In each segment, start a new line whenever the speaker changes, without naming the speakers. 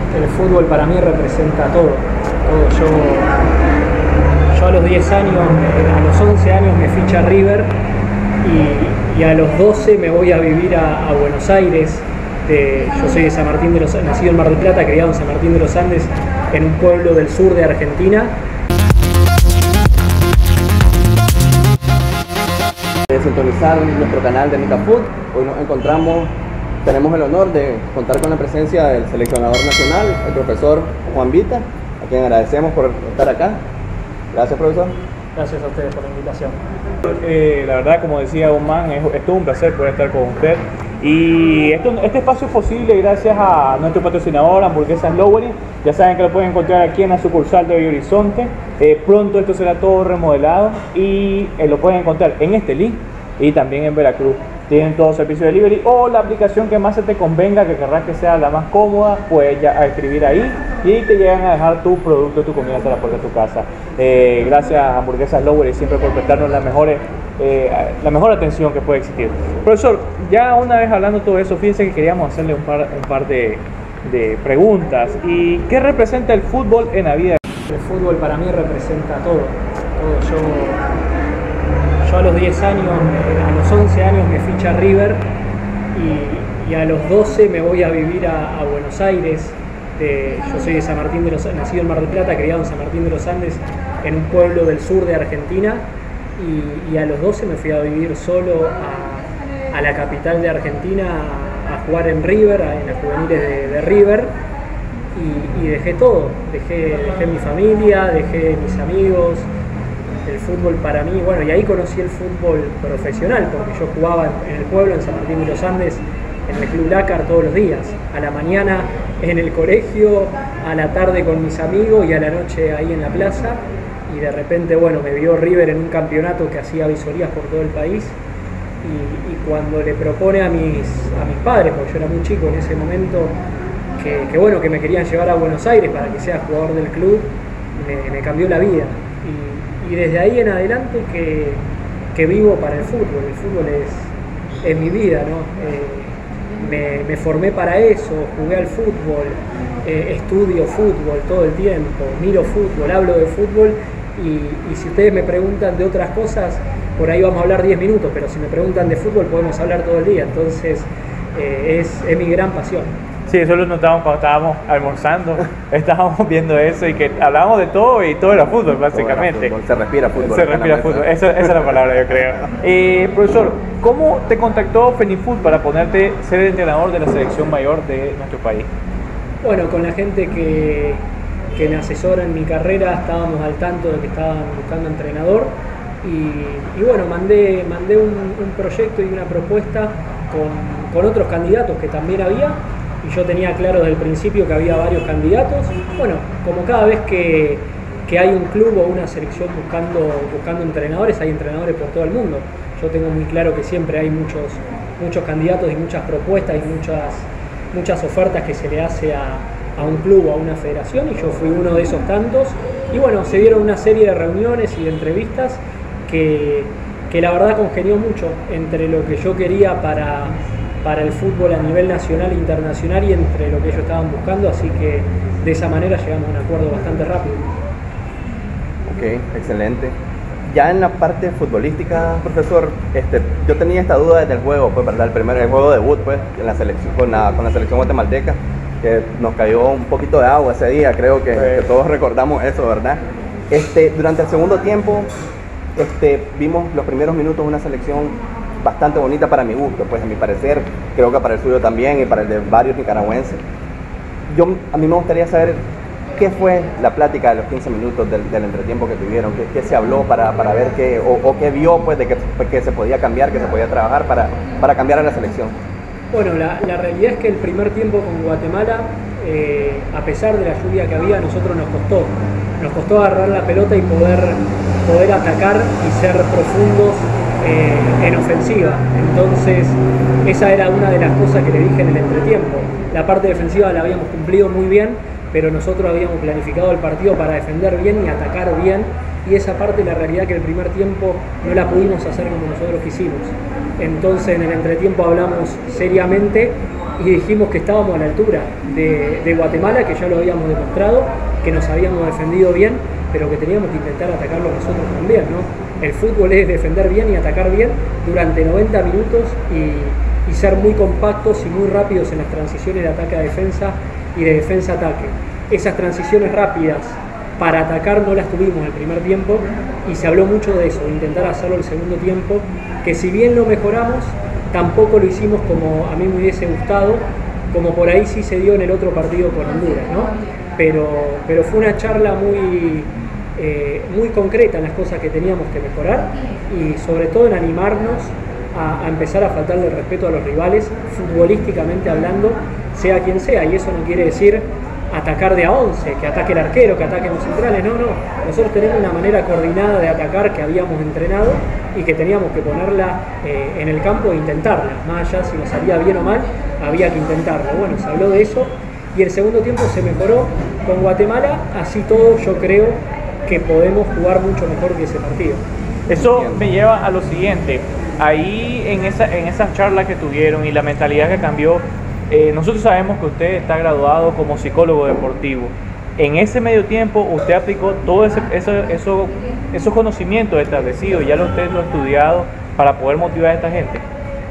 El fútbol para mí representa todo. Yo a los 10 años, a los 11 años me ficha River y a los 12 me voy a vivir a Buenos Aires. Yo soy de San Martín de los Andes, nacido en Mar del Plata, criado en San Martín de los Andes, en un pueblo del sur de Argentina.
De sintonizar nuestro canal de Micafoot. Hoy nos encontramos, tenemos el honor de contar con la presencia del seleccionador nacional, el profesor Juan Vita, a quien agradecemos por estar acá. Gracias, profesor.
Gracias a ustedes por la invitación.
La verdad, como decía Oman, es todo un placer poder estar con usted. Y este espacio es posible gracias a nuestro patrocinador, Hamburguesas Lowry. Ya saben que lo pueden encontrar aquí en la sucursal de Belo Horizonte. Pronto esto será todo remodelado y lo pueden encontrar en este link y también en Veracruz. Tienen todo servicio de delivery o la aplicación que más se te convenga, que querrás que sea la más cómoda, puedes ya escribir ahí y te llegan a dejar tu producto, tu comida hasta la puerta de tu casa. Gracias a Hamburguesas Lowry siempre por prestarnos la mejor atención que puede existir. Profesor, ya una vez hablando todo eso, fíjense que queríamos hacerle un par de preguntas. ¿Y qué representa el fútbol en la vida?
El fútbol para mí representa todo. Yo a los 10 años, a los 11 años me ficha River y a los 12 me voy a vivir a Buenos Aires. Yo soy de San Martín de los Andes, nacido en Mar del Plata, criado en San Martín de los Andes, en un pueblo del sur de Argentina. Y a los 12 me fui a vivir solo a la capital de Argentina a jugar en River, en las juveniles de River, y dejé todo, dejé mi familia, dejé mis amigos, el fútbol para mí, bueno, y ahí conocí el fútbol profesional, porque yo jugaba en el pueblo, en San Martín de los Andes, en el Club Lácar todos los días, a la mañana en el colegio, a la tarde con mis amigos y a la noche ahí en la plaza. Y de repente, bueno, me vio River en un campeonato que hacía visorías por todo el país y cuando le propone a mis padres, porque yo era muy chico en ese momento, que me querían llevar a Buenos Aires para que sea jugador del club, me cambió la vida. Y desde ahí en adelante que vivo para el fútbol es mi vida, ¿no? Me formé para eso, jugué al fútbol, estudio fútbol todo el tiempo, miro fútbol, hablo de fútbol y si ustedes me preguntan de otras cosas, por ahí vamos a hablar 10 minutos, pero si me preguntan de fútbol podemos hablar todo el día, entonces es mi gran pasión.
Sí, eso lo notamos cuando estábamos almorzando, estábamos viendo eso y que hablábamos de todo y todo era fútbol básicamente.
Se respira fútbol.
Se respira fútbol, esa es la palabra yo creo. Profesor, ¿cómo te contactó Fenifoot para ponerte ser el entrenador de la selección mayor de nuestro país?
Bueno, con la gente que me asesora en mi carrera estábamos al tanto de que estaban buscando entrenador y bueno, mandé un proyecto y una propuesta con otros candidatos que también había. Y yo tenía claro desde el principio que había varios candidatos. Bueno, como cada vez que hay un club o una selección buscando entrenadores, hay entrenadores por todo el mundo. Yo tengo muy claro que siempre hay muchos candidatos y muchas propuestas y muchas ofertas que se le hace a un club o a una federación y yo fui uno de esos tantos. Y bueno, se dieron una serie de reuniones y de entrevistas que la verdad congenió mucho entre lo que yo quería para el fútbol a nivel nacional e internacional y entre lo que ellos estaban buscando, así que de esa manera llegamos a un acuerdo bastante rápido.
Ok, excelente. Ya en la parte futbolística, profesor, yo tenía esta duda desde el juego, pues, ¿verdad? El juego debut, pues, en la selección, con la selección guatemalteca, que nos cayó un poquito de agua ese día, creo que todos recordamos eso, ¿verdad? Durante el segundo tiempo, vimos los primeros minutos de una selección bastante bonita para mi gusto, pues a mi parecer, creo que para el suyo también y para el de varios nicaragüenses. A mí me gustaría saber qué fue la plática de los 15 minutos del entretiempo que tuvieron, qué se habló para ver qué vio, pues, de que se podía cambiar, que se podía trabajar para cambiar a la selección.
Bueno, la realidad es que el primer tiempo con Guatemala, a pesar de la lluvia que había, a nosotros nos costó agarrar la pelota y poder atacar y ser profundos en ofensiva. Entonces esa era una de las cosas que le dije en el entretiempo. La parte defensiva la habíamos cumplido muy bien, pero nosotros habíamos planificado el partido para defender bien y atacar bien, y esa parte, la realidad que el primer tiempo no la pudimos hacer como nosotros quisimos. Entonces en el entretiempo hablamos seriamente y dijimos que estábamos a la altura de Guatemala, que ya lo habíamos demostrado, que nos habíamos defendido bien, pero que teníamos que intentar atacarlo nosotros también, ¿no? El fútbol es defender bien y atacar bien durante 90 minutos y ser muy compactos y muy rápidos en las transiciones de ataque a defensa y de defensa a ataque. Esas transiciones rápidas para atacar no las tuvimos el primer tiempo y se habló mucho de eso, de intentar hacerlo el segundo tiempo, que si bien lo mejoramos, tampoco lo hicimos como a mí me hubiese gustado, como por ahí sí se dio en el otro partido con Honduras, ¿no? Pero fue una charla muy concreta en las cosas que teníamos que mejorar y sobre todo en animarnos a empezar a faltarle el respeto a los rivales, futbolísticamente hablando, sea quien sea, y eso no quiere decir atacar de a 11, que ataque el arquero, que ataquen los centrales, no. Nosotros tenemos una manera coordinada de atacar que habíamos entrenado y que teníamos que ponerla en el campo e intentarla, más allá si nos salía bien o mal, había que intentarlo. Bueno, se habló de eso y el segundo tiempo se mejoró con Guatemala, así todo yo creo que podemos jugar mucho mejor que ese partido.
Eso me lleva a lo siguiente, ahí en esa charla que tuvieron y la mentalidad que cambió, nosotros sabemos que usted está graduado como psicólogo deportivo. En ese medio tiempo usted aplicó todos esos conocimientos establecidos, ya usted lo ha estudiado para poder motivar a esta gente.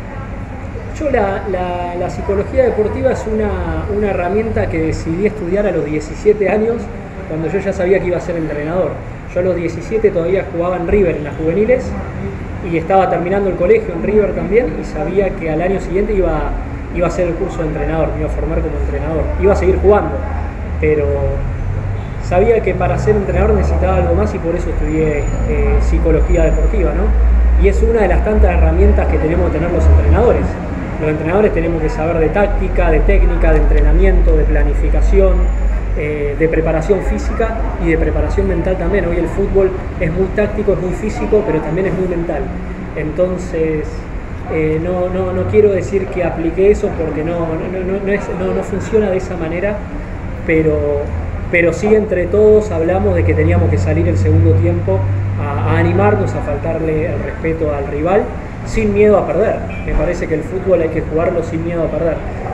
Yo la psicología deportiva es una herramienta que decidí estudiar a los 17 años, cuando yo ya sabía que iba a ser entrenador. Yo a los 17 todavía jugaba en River en las juveniles y estaba terminando el colegio en River también y sabía que al año siguiente iba a hacer el curso de entrenador, me iba a formar como entrenador, iba a seguir jugando, pero sabía que para ser entrenador necesitaba algo más y por eso estudié psicología deportiva, ¿no? Y es una de las tantas herramientas que tenemos que tener los entrenadores. Los entrenadores tenemos que saber de táctica, de técnica, de entrenamiento, de planificación, de preparación física y de preparación mental también. Hoy el fútbol es muy táctico, es muy físico, pero también es muy mental. Entonces, no quiero decir que apliqué eso porque no funciona de esa manera, pero sí entre todos hablamos de que teníamos que salir el segundo tiempo a animarnos, a faltarle el respeto al rival, sin miedo a perder. Me parece que el fútbol hay que jugarlo sin miedo a perder.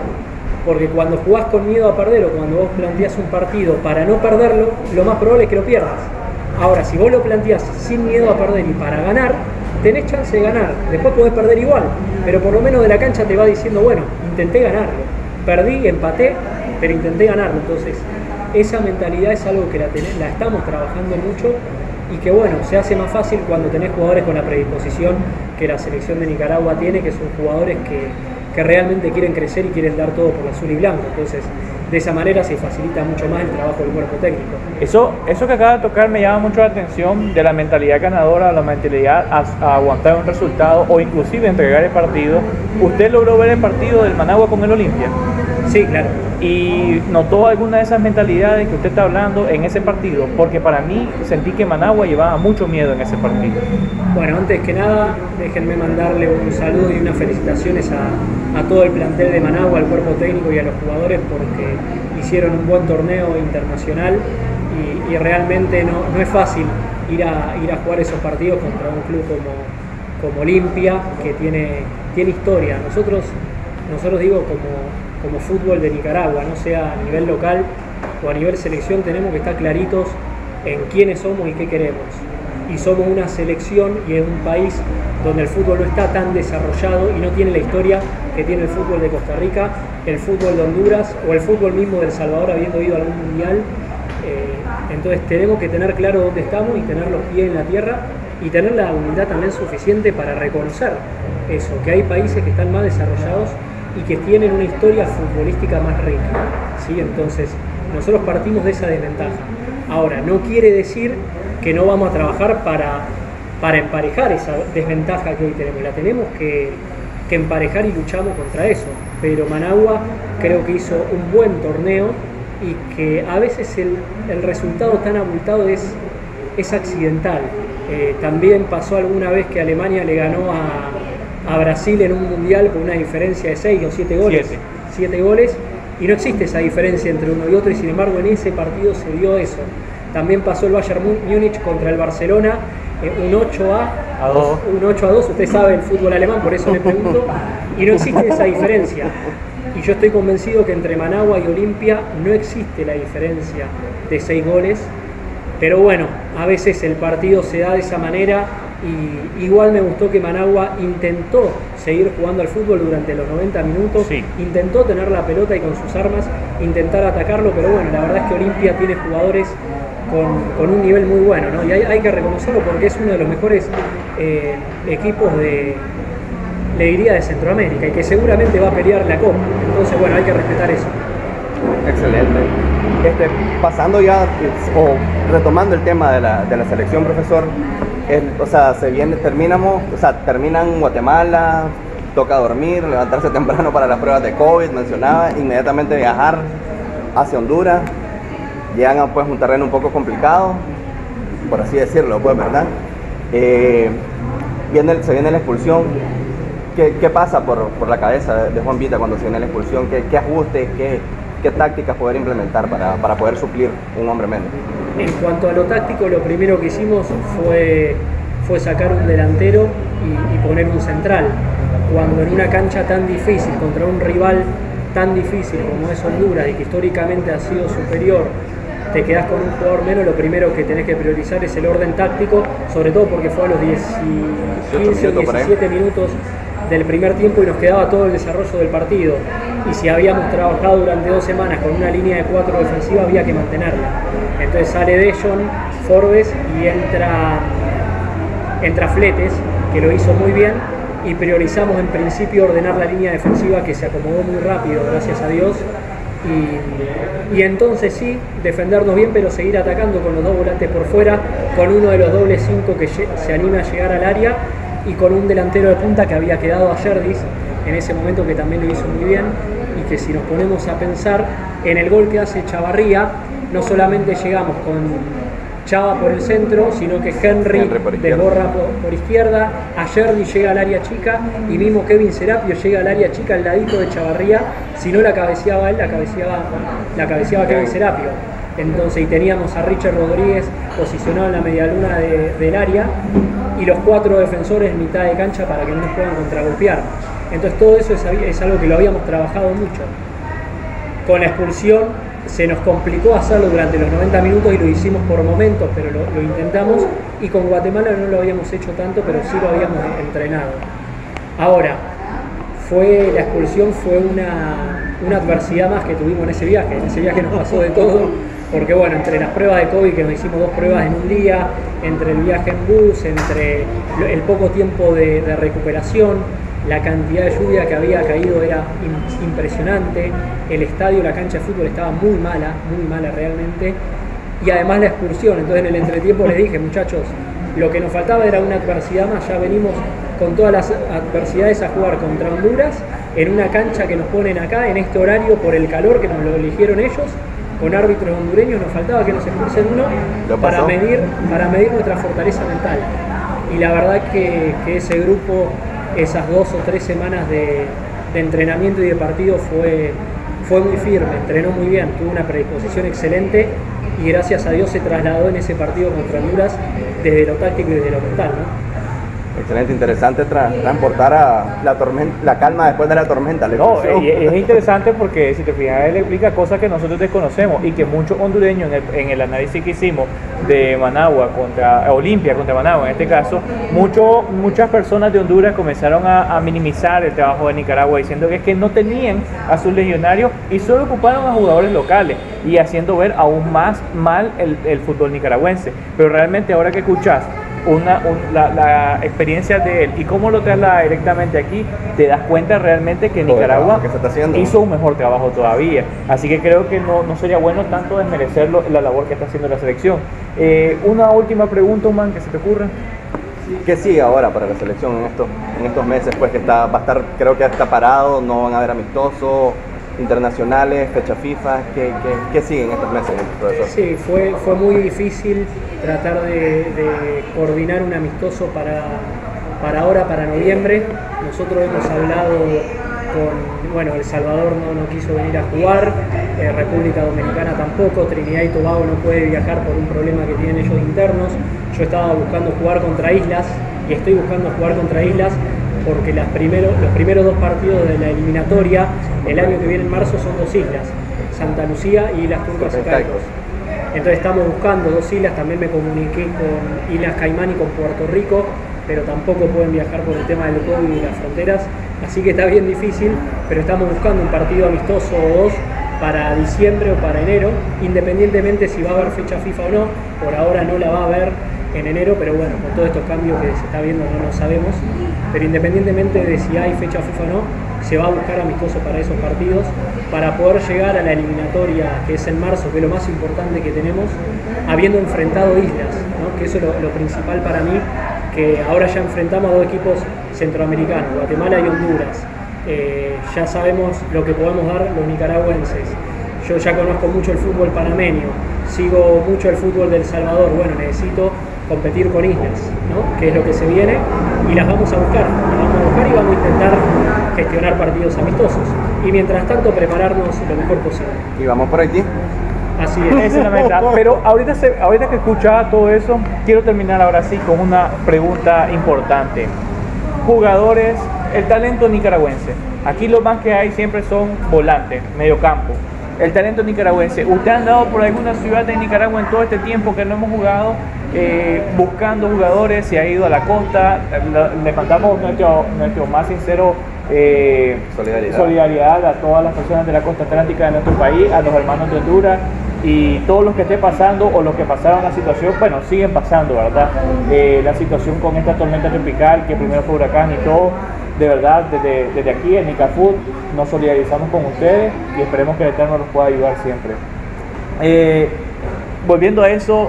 Porque cuando jugás con miedo a perder o cuando vos planteás un partido para no perderlo, lo más probable es que lo pierdas. Ahora, si vos lo planteás sin miedo a perder y para ganar, tenés chance de ganar. Después podés perder igual, pero por lo menos de la cancha te va diciendo, bueno, intenté ganarlo. Perdí, empaté, pero intenté ganarlo. Entonces, esa mentalidad es algo que la estamos trabajando mucho y que, bueno, se hace más fácil cuando tenés jugadores con la predisposición que la selección de Nicaragua tiene, que son jugadores que realmente quieren crecer y quieren dar todo por el azul y blanco. Entonces, de esa manera se facilita mucho más el trabajo del cuerpo técnico.
Eso que acaba de tocar me llama mucho la atención de la mentalidad ganadora, la mentalidad a aguantar un resultado o inclusive entregar el partido. ¿Usted logró ver el partido del Managua con el Olimpia?
Sí, claro.
¿Y notó alguna de esas mentalidades que usted está hablando en ese partido? Porque para mí sentí que Managua llevaba mucho miedo en ese partido.
Bueno, antes que nada, déjenme mandarle un saludo y unas felicitaciones a todo el plantel de Managua, al cuerpo técnico y a los jugadores porque hicieron un buen torneo internacional y realmente no es fácil ir a jugar esos partidos contra un club como Olimpia, que tiene historia. Nosotros digo como fútbol de Nicaragua, no sea a nivel local o a nivel selección, tenemos que estar claritos en quiénes somos y qué queremos. Y somos una selección y es un país donde el fútbol no está tan desarrollado y no tiene la historia que tiene el fútbol de Costa Rica, el fútbol de Honduras o el fútbol mismo de El Salvador habiendo ido a algún mundial. Entonces tenemos que tener claro dónde estamos y tener los pies en la tierra y tener la humildad también suficiente para reconocer eso, que hay países que están más desarrollados y que tienen una historia futbolística más rica, ¿sí? Entonces nosotros partimos de esa desventaja. Ahora, no quiere decir que no vamos a trabajar para emparejar esa desventaja que hoy tenemos. La tenemos que emparejar y luchamos contra eso. Pero Managua creo que hizo un buen torneo y que a veces el resultado tan abultado es accidental. También pasó alguna vez que Alemania le ganó a Brasil en un mundial con una diferencia de 6 o 7 goles. 7 goles, y no existe esa diferencia entre uno y otro, y sin embargo en ese partido se dio eso. También pasó el Bayern Múnich contra el Barcelona, un 8-2, usted sabe el fútbol alemán, por eso le pregunto, y no existe esa diferencia. Y yo estoy convencido que entre Managua y Olimpia no existe la diferencia de 6 goles, pero bueno, a veces el partido se da de esa manera y igual me gustó que Managua intentó seguir jugando al fútbol durante los 90 minutos,
Sí.
intentó tener la pelota y con sus armas intentar atacarlo, pero bueno, la verdad es que Olimpia tiene jugadores con un nivel muy bueno, ¿no? Y hay que reconocerlo porque es uno de los mejores equipos le diría de Centroamérica y que seguramente va a pelear la Copa. Entonces, bueno, hay que respetar eso.
Excelente. Pasando ya, o retomando el tema de la selección, profesor, o sea, terminan Guatemala, toca dormir, levantarse temprano para las pruebas de COVID, mencionaba, inmediatamente viajar hacia Honduras, llegan a pues, un terreno un poco complicado, por así decirlo, pues, ¿verdad? Se viene la expulsión. ¿Qué pasa por la cabeza de Juan Vita cuando se viene la expulsión? ¿Qué ajustes, qué tácticas poder implementar para poder suplir un hombre menos?
En cuanto a lo táctico, lo primero que hicimos fue sacar un delantero y poner un central. Cuando en una cancha tan difícil, contra un rival tan difícil como es Honduras y que históricamente ha sido superior, te quedás con un jugador menos, lo primero que tenés que priorizar es el orden táctico, sobre todo porque fue a los 15 o 17 minutos del primer tiempo y nos quedaba todo el desarrollo del partido. Y si habíamos trabajado durante 2 semanas con una línea de 4 defensiva, había que mantenerla. Entonces sale Dejon, Forbes y entra Fletes, que lo hizo muy bien, y priorizamos en principio ordenar la línea defensiva, que se acomodó muy rápido, gracias a Dios. Y entonces sí, defendernos bien, pero seguir atacando con los 2 volantes por fuera, con uno de los dobles 5 que se anime a llegar al área y con un delantero de punta que había quedado a Yerdis en ese momento, que también lo hizo muy bien, y que si nos ponemos a pensar en el gol que hace Chavarría, no solamente llegamos con Chava por el centro, sino que Henry desborra por izquierda, a Yerdis llega al área chica y mismo Kevin Serapio llega al área chica al ladito de Chavarría. Si no la cabeceaba él, la cabeceaba Kevin Serapio. Entonces, y teníamos a Richard Rodríguez posicionado en la medialuna del área y los 4 defensores en mitad de cancha para que no nos puedan contragolpear. Entonces todo eso es algo que lo habíamos trabajado mucho. Con la expulsión se nos complicó hacerlo durante los 90 minutos y lo hicimos por momentos, pero lo intentamos, y con Guatemala no lo habíamos hecho tanto, pero sí lo habíamos entrenado. Ahora, la expulsión fue una adversidad más que tuvimos en ese viaje. En ese viaje nos pasó de todo, porque bueno, entre las pruebas de COVID, que nos hicimos 2 pruebas en un día, entre el viaje en bus, entre el poco tiempo de recuperación, la cantidad de lluvia que había caído era impresionante, el estadio, la cancha de fútbol estaba muy mala realmente, y además la expulsión. Entonces en el entretiempo les dije, muchachos, lo que nos faltaba era una adversidad más, ya venimos con todas las adversidades a jugar contra Honduras, en una cancha que nos ponen acá, en este horario, por el calor que nos lo eligieron ellos, con árbitros hondureños, nos faltaba que nos expulsen uno para medir nuestra fortaleza mental. Y la verdad que ese grupo, esas 2 o 3 semanas de entrenamiento y de partido fue muy firme, entrenó muy bien, tuvo una predisposición excelente y gracias a Dios se trasladó en ese partido contra Honduras desde lo táctico y desde lo mental, ¿no?
Excelente, interesante transportar a la calma después de la tormenta.
No, es interesante porque si te fijas, él explica cosas que nosotros desconocemos y que muchos hondureños en el análisis que hicimos de Managua contra Olimpia, contra Managua en este caso, muchas personas de Honduras comenzaron a minimizar el trabajo de Nicaragua, diciendo que es que no tenían a sus legionarios y solo ocuparon a jugadores locales, y haciendo ver aún más mal el fútbol nicaragüense. Pero realmente ahora que escuchas la experiencia de él y cómo lo traslada directamente aquí, te das cuenta realmente que Nicaragua hizo un mejor trabajo todavía. Así que creo que no sería bueno tanto desmerecer la labor que está haciendo la selección. Una última pregunta, man, que se te ocurra.
¿Qué sigue ahora para la selección en estos meses? Pues que va a estar, creo que está parado, no van a haber amistosos internacionales, fecha FIFA. ¿Qué sigue en estos meses, profesor?
Sí, fue muy difícil tratar de coordinar un amistoso para ahora, para noviembre. Nosotros hemos hablado con, El Salvador no quiso venir a jugar, República Dominicana tampoco, Trinidad y Tobago no puede viajar por un problema que tienen ellos internos. Yo estaba buscando jugar contra Islas y estoy buscando jugar contra Islas, porque los primeros 2 partidos de la eliminatoria el año que viene en marzo son 2 islas, Santa Lucía y Islas Turcas y Caicos. Entonces estamos buscando 2 islas, también me comuniqué con Islas Caimán y con Puerto Rico, pero tampoco pueden viajar por el tema del COVID y las fronteras, así que está bien difícil, pero estamos buscando un partido amistoso o 2 para diciembre o para enero, independientemente si va a haber fecha FIFA o no. Por ahora no la va a haber en enero, pero bueno, con todos estos cambios que se está viendo no lo sabemos, pero independientemente de si hay fecha FIFA o no, se va a buscar amistoso para esos partidos, para poder llegar a la eliminatoria que es en marzo, que es lo más importante que tenemos, habiendo enfrentado islas, ¿no? Que eso es lo principal para mí, que ahora ya enfrentamos a 2 equipos centroamericanos, Guatemala y Honduras. Ya sabemos lo que podemos dar los nicaragüenses. Yo ya conozco mucho el fútbol panameño, sigo mucho el fútbol de El Salvador. Bueno, necesito competir con islas, ¿no? Que es lo que se viene, y las vamos a buscar y vamos a intentar gestionar partidos amistosos. Y mientras tanto prepararnos lo mejor posible.
Y vamos por Haití.
Así es.
Esa es la meta. Pero ahorita que escuchaba todo eso, quiero terminar ahora sí con una pregunta importante. Jugadores, el talento nicaragüense. Aquí lo más que hay siempre son volantes, mediocampo. El talento nicaragüense. ¿Usted ha andado por alguna ciudad de Nicaragua en todo este tiempo que no hemos jugado buscando jugadores? Se ha ido a la costa. Le mandamos nuestro más sincero solidaridad a todas las personas de la costa atlántica de nuestro país, a los hermanos de Honduras y todos los que esté pasando o los que pasaron la situación, bueno, siguen pasando, ¿verdad? La situación con esta tormenta tropical, que primero fue huracán y todo. De verdad, desde aquí en Nicafut nos solidarizamos con ustedes y esperemos que el Eterno los pueda ayudar siempre. Volviendo a eso,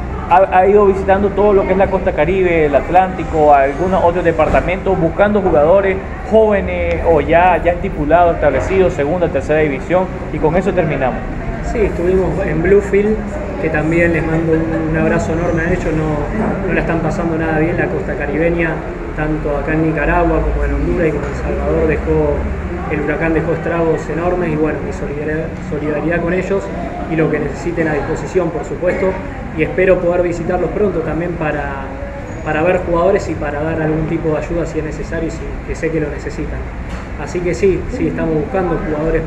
ha ido visitando todo lo que es la costa caribe, el Atlántico, algunos otros departamentos, buscando jugadores jóvenes o ya estipulados, establecidos, segunda, tercera división, y con eso terminamos.
Sí, estuvimos en Bluefield, que también les mando un abrazo enorme a ellos. No la están pasando nada bien la costa caribeña, tanto acá en Nicaragua como en Honduras y como en El Salvador. El huracán dejó estragos enormes, y bueno, mi solidaridad con ellos y lo que necesiten a disposición, por supuesto, y espero poder visitarlos pronto también para ver jugadores y para dar algún tipo de ayuda si es necesario, que sé que lo necesitan. Así que sí, estamos buscando jugadores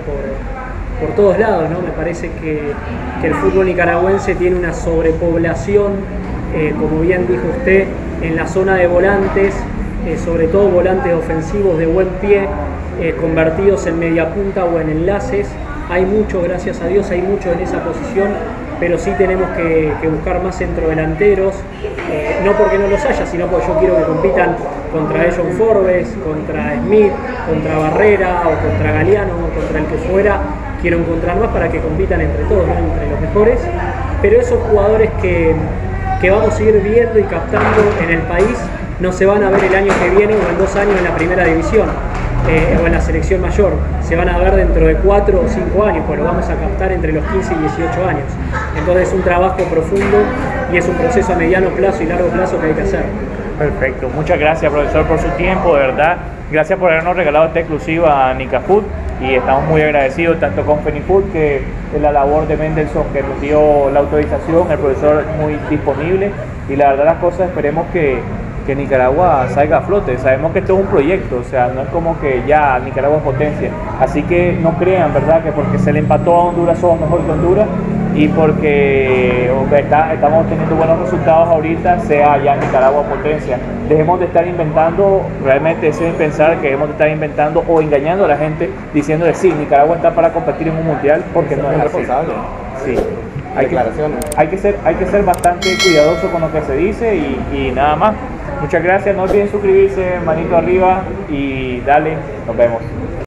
por todos lados, ¿no? Me parece que el fútbol nicaragüense tiene una sobrepoblación, como bien dijo usted, en la zona de volantes, sobre todo volantes ofensivos de buen pie, convertidos en media punta o en enlaces. Hay mucho, gracias a Dios, hay mucho en esa posición, pero sí tenemos que buscar más centrodelanteros, no porque no los haya, sino porque yo quiero que compitan contra John Forbes, contra Smith, contra Barrera o contra Galeano o contra el que fuera. Quiero encontrar más para que compitan entre todos, ¿no? Entre los mejores, pero esos jugadores que vamos a ir viendo y captando en el país no se van a ver el año que viene o en 2 años en la primera división o en la selección mayor, se van a ver dentro de 4 o 5 años, pues lo vamos a captar entre los 15 y 18 años. Entonces es un trabajo profundo y es un proceso a mediano plazo y largo plazo que hay que hacer.
Perfecto, muchas gracias, profesor, por su tiempo, de verdad. Gracias por habernos regalado esta exclusiva a Nicafut, y estamos muy agradecidos tanto con Fenifood, que es la labor de Mendelssohn, que nos dio la autorización, el profesor muy disponible, y la verdad las cosas, esperemos que Nicaragua salga a flote. Sabemos que esto es un proyecto, o sea, no es como que ya Nicaragua es potencia, así que no crean, ¿verdad?, que porque se le empató a Honduras somos mejor que Honduras, y porque estamos teniendo buenos resultados ahorita, sea ya Nicaragua potencia. Dejemos de estar inventando, realmente ese es pensar que debemos de estar inventando o engañando a la gente, diciéndole sí, Nicaragua está para competir en un mundial, porque no es responsable. Sí. Hay que ser bastante cuidadoso con lo que se dice y nada más. Muchas gracias, no olviden suscribirse, manito arriba y dale, nos vemos.